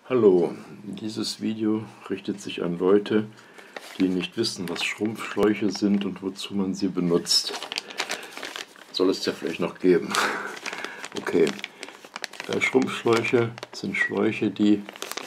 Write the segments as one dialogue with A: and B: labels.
A: Hallo, dieses Video richtet sich an Leute, die nicht wissen, was Schrumpfschläuche sind und wozu man sie benutzt. Soll es ja vielleicht noch geben. Okay, Schrumpfschläuche sind Schläuche, die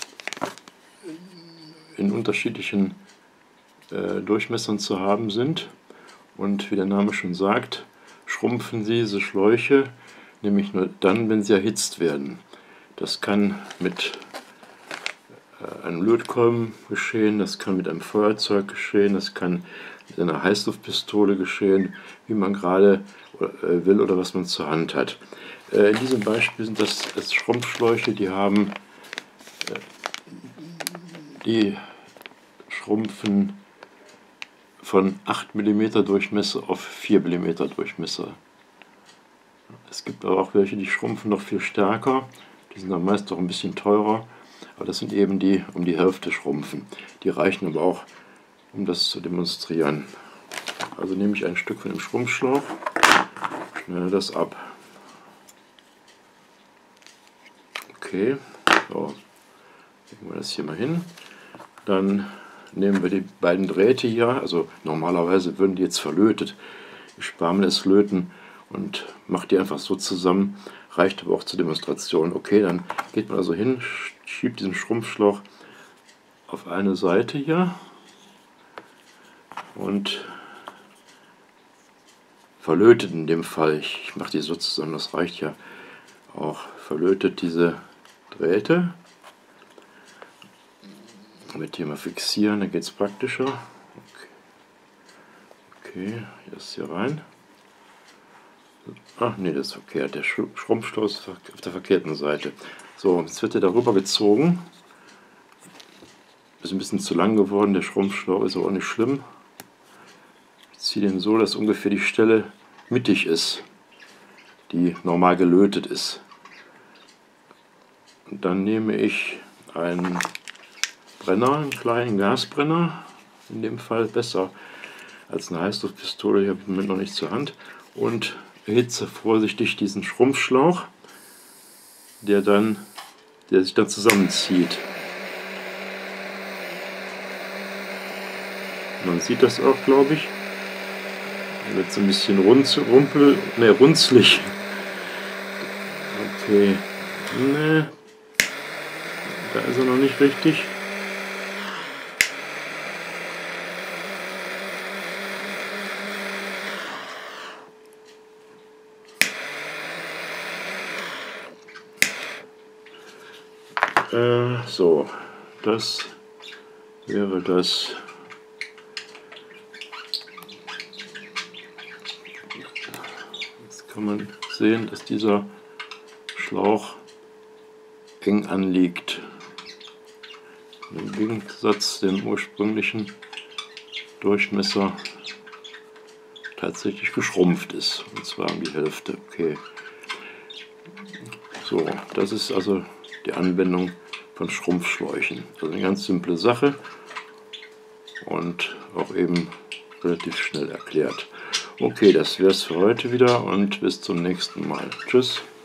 A: in unterschiedlichen Durchmessern zu haben sind. Und wie der Name schon sagt, schrumpfen diese Schläuche nämlich nur dann, wenn sie erhitzt werden. Das kann mit einem Lötkolben geschehen, das kann mit einem Feuerzeug geschehen, das kann mit einer Heißluftpistole geschehen, wie man gerade will oder was man zur Hand hat. In diesem Beispiel sind das Schrumpfschläuche, die schrumpfen von 8 mm Durchmesser auf 4 mm Durchmesser. Es gibt aber auch welche, die schrumpfen noch viel stärker, die sind dann meist auch ein bisschen teurer. Aber das sind eben die um die Hälfte schrumpfen. Die reichen aber auch, um das zu demonstrieren. Also nehme ich ein Stück von dem Schrumpfschlauch, schneide das ab. Okay, so, legen wir das hier mal hin. Dann nehmen wir die beiden Drähte hier, also normalerweise würden die jetzt verlötet. Ich spare mir das Löten und mache die einfach so zusammen. Reicht aber auch zur Demonstration. Okay, dann geht man also hin, schiebt diesen Schrumpfschlauch auf eine Seite hier und verlötet in dem Fall, ich mache die so zusammen, das reicht ja auch, verlötet diese Drähte. Damit hier mal fixieren, dann geht es praktischer. Okay, das hier rein. Ach nee, das ist verkehrt. Der Schrumpfschlauch ist auf der verkehrten Seite. So, jetzt wird er darüber gezogen. Ist ein bisschen zu lang geworden, der Schrumpfschlauch ist aber auch nicht schlimm. Ich ziehe den so, dass ungefähr die Stelle mittig ist, die normal gelötet ist. Und dann nehme ich einen Brenner, einen kleinen Gasbrenner, in dem Fall besser als eine Heißluftpistole, die habe ich im Moment noch nicht zur Hand, und erhitze vorsichtig diesen Schrumpfschlauch, der sich dann zusammenzieht. Man sieht das auch, glaube ich. Er wird so ein bisschen runzlig. Okay, ne, da ist er noch nicht richtig. So, das wäre das. Jetzt kann man sehen, dass dieser Schlauch eng anliegt. Im Gegensatz dem ursprünglichen Durchmesser tatsächlich geschrumpft ist, und zwar um die Hälfte. Okay. So, das ist also die Anwendung von Schrumpfschläuchen. Also eine ganz simple Sache und auch eben relativ schnell erklärt. Okay, das wäre es für heute wieder und bis zum nächsten Mal. Tschüss.